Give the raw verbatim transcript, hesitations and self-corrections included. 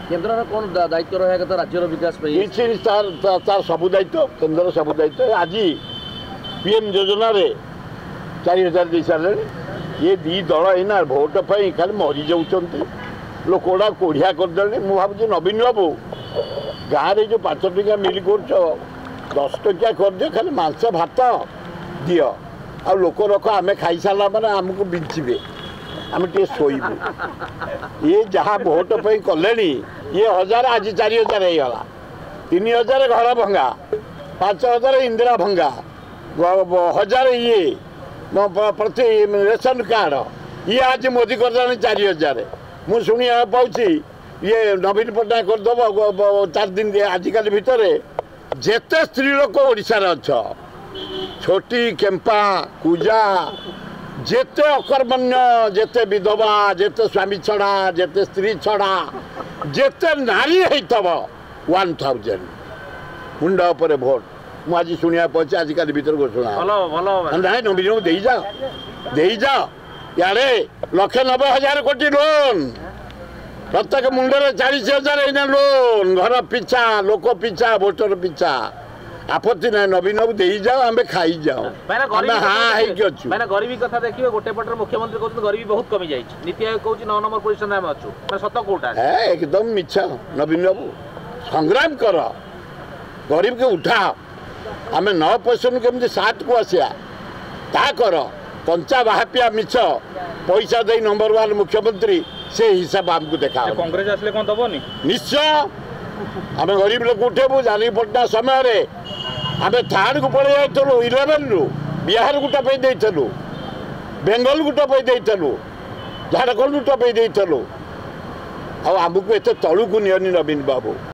केन्द्र कौन दायित्व रहा कथा राज्यर विकास तार सब दायित्व केन्द्र सब दायित्व आज पीएम योजना रे चार हजार दे सारे ये दी दल एना भोट पर खाली मरी जाऊँच लोक गुड़ा कोढ़िया करदे मुझे भावी नवीन बाबू गाँव में जो पांच टकिया मिल कर दस टकिया कर दियो खाली मांस भात दियो आ लोक रख आम खाई सारा मैंने आमको बिंचे आम टे शोबू ये जहाँ भोट पर कले ये हजार आज चार हजार होगा तीन हजार घर भंगा पांच हजार इंदिरा भंगा हजार ये प्रति रेशन कार्ड ये आज मोदी कर चार हजार मुझे शुणा पाँच ये नवीन पट्टनायक करदेव चार दिन आजिकल भितर जेते स्त्री लोक ओडिशार अच्छ छोटी केम्पा पूजा जेते अकर्मण्य जेते विधवा जेते स्वामी छड़ा जेते स्त्री छड़ा जेते नारी होइतब वन थाउजेंड मुंड पर भोट मुझे शुणा पाँच आजिकल भितर घोषणा ना नवीन दे जाओ दे जाओ यारे लक्षे नब्बे हजार कोटी लोन प्रत्येक मुंडे चालीस हजार एना लोन घर पिछा लोक पिछा भोटर पिछा आपत्ति ना नवीन बाबू दे जाओ आम खाई जाओ हाँ मैंने गरीबी कथा देखिए गोटे पटर मुख्यमंत्री कहते गरीबी बहुत कमी जाए नीति आयोग कहूँ नौ नंबर पोजिशन में अच्छु मैं सत कौटा है एकदम मिछा नवीन बाबू संग्राम कर गरीब के उठा आम नौ पोजिशन केमती सात को आसिया ता कर पंचा बाहापिया मिछ पैसा दे नंबर वन मुख्यमंत्री से हिसाब आमको देखा कांग्रेस आसले कौन दबनी निश्चय आम गरीब लोग उठेबू जानी पटना समय आम थार्ड को पड़े जाइलु इलेवेन रु बिहार गुटा पे देइथलु बेंगल गुटा पे देइथलु झारखंड गुटा पे देइथलु आ आमको एत तलू को नियनी नवीन बाबू।